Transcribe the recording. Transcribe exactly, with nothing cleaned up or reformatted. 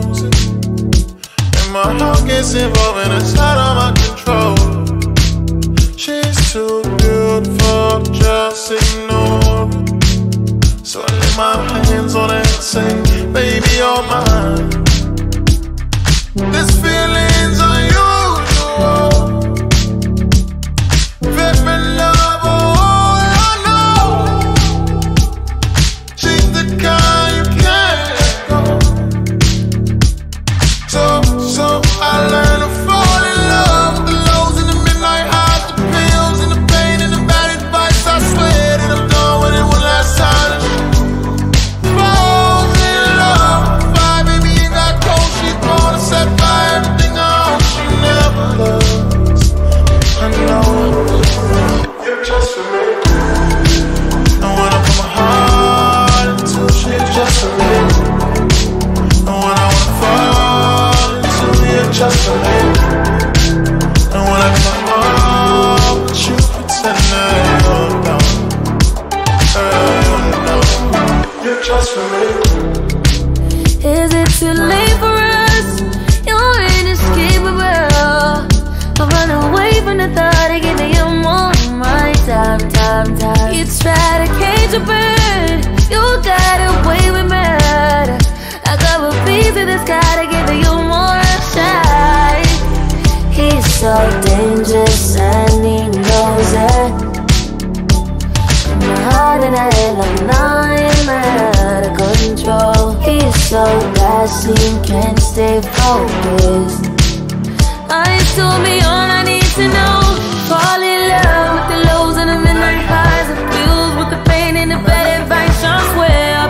knows. And my heart gets involved and it's out of my control. She's too beautiful to just ignore. So I lay my hands on her and say, baby, you're mine. This feeling's unusual. Very love, all I know. She's the kind you can't let go. So, so I learned to fall in love with the lows and the midnight highs, the pills and the pain and the bad advice. I swear that I'm done with it one last time. Falls in love, fire baby in that cold. She's born to set fire everything I own. She never loves. I know you're just for me. And when I put my heart into, she's just for me. And when I wanna fall into, you're just for me. And when I put my heart with you, pretend that you're down. Girl, no, you're just for me. Is it too late for us? You're inescapable. I'll run away from the thought of giving you more of my time, time, time. You try to cage a bird, you got away with murder. I got a piece of the sky to give you more shine. He's so dangerous and he knows it. My heart and I head like nightmare out of control. He's so gassy, can't stay focused. I told me all I need to know. Fall in love with the lows and the midnight highs, the feels with the pain and the bad advice. I swear